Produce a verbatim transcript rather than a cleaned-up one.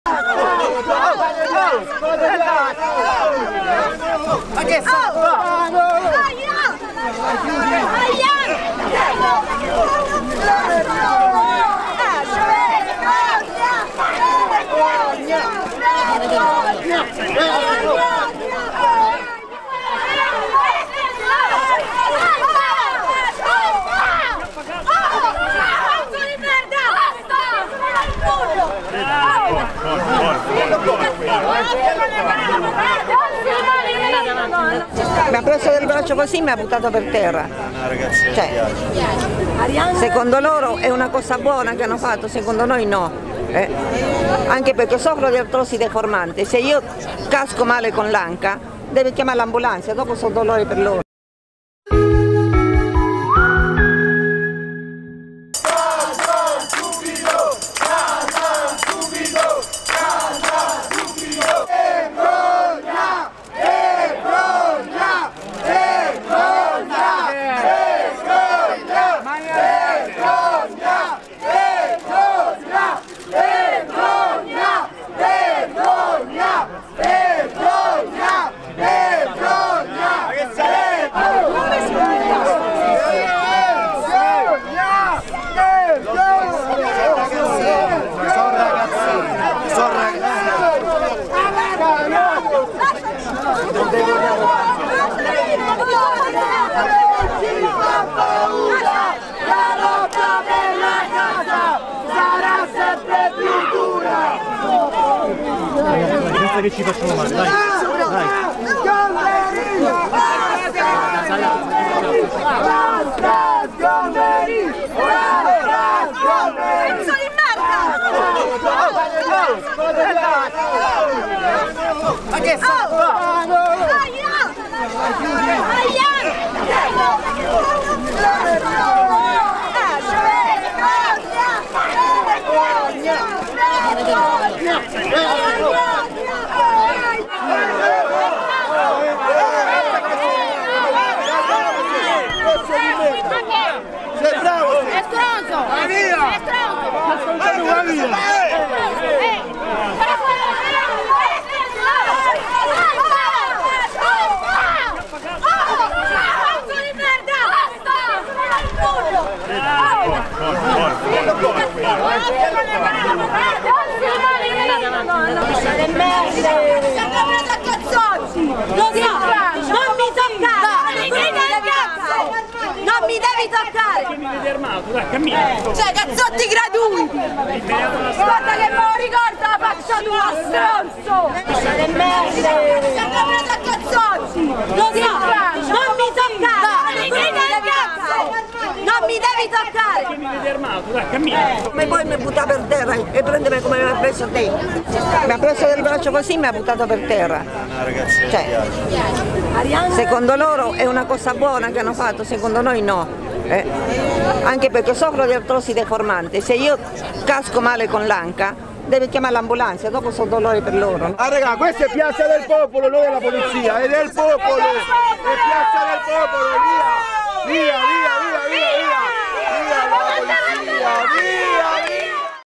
Ma che mi ha preso del braccio così e mi ha buttato per terra. Cioè, secondo loro è una cosa buona che hanno fatto, secondo noi no. Eh? Anche perché soffro di artrosi deformante, se io casco male con l'anca deve chiamare l'ambulanza, dopo sono dolori per loro. Senza che ci facciamo male, dai, dai. Basta sgomberi! Basta sgomberi! Sono in merda! Ma che Sei bravo! È stronzo! Va via! È stronzo! Va via! Lo si fa! Non mi toccare! Non mi devi toccare! Che mi vedi armato, dai, cammina! Cioè, cazzotti gratuiti! Guarda che me lo ricorda la faccia tua, stronzo! Siete merda! Siamo preso a cazzotti! Lo si fa! Non mi toccare! Non mi devi toccare! Che mi vedi armato, dai, cammina! Ma poi mi butta per terra e prendeme come mi ha preso te. Mi ha preso del braccio così e mi ha buttato per terra. Cioè, secondo loro è una cosa buona che hanno fatto, secondo noi no. Eh? Anche perché soffro di artrosi deformante, se io casco male con l'anca deve chiamare l'ambulanza, dopo sono dolori per loro. Ah raga, questa è Piazza del Popolo, non è la polizia, è del popolo! È Piazza del Popolo, via! Via, via, via, via, via! Via la polizia, via!